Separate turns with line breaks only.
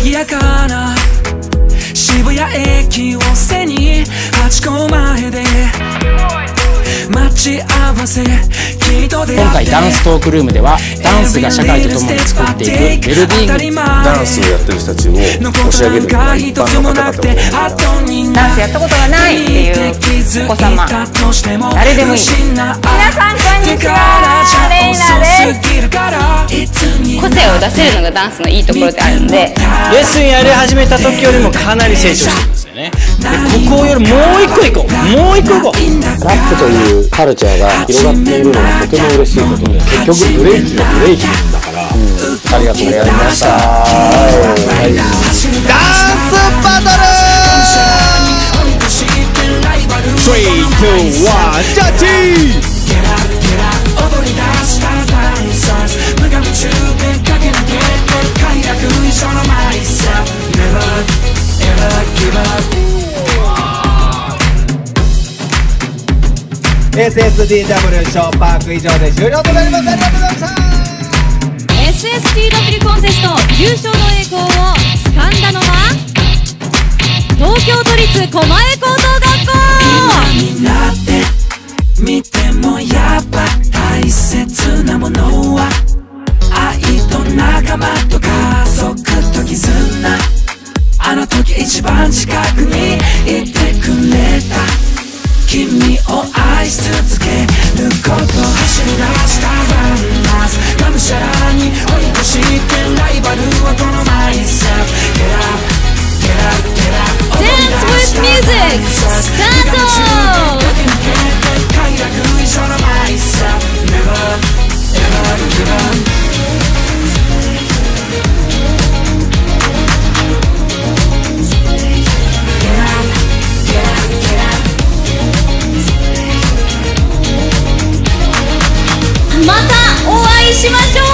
賑やかな渋谷駅を背に8個前で待ち合わせ。今
回ダンストークルームではダンスが社会とともに作っていくウェルビーイング、
ダンスをやってる人たちを押し上げるのが一般の方々も
ダンスやったことがないっていうお子様、誰でもいい。皆さんこんにちは、レイナです。個性を出せるのがダンスのいいところであるので、
レッスンやり始めた時よりもかなり成長してるんですよね。でここよりもう一個行こう、もう一個行こう。
ラップというカルチャーが広がっているのがとても嬉しいことで、結局ブレイキはブレイキなんだから、ありがとうございました。
ダンスバトル3、2、1、ジャッジ。
SSDW ショーパーク以上で終了となります。ありがとうございました。
SSDW コンテスト優勝の栄光をつかんだのは東京都立狛江高等学校。
今になって見てもやっぱ大切なものは愛と仲間と家族と絆。あの時一番近くにいてくれた君を愛し続けること。走り出したランナーズがむしゃらに追い越してライバルはこのマイセルフ。 Get up, get up, get up
Dance with music スタート。
快楽以上のマイセルフ Never, ever give up。
またお会いしましょう。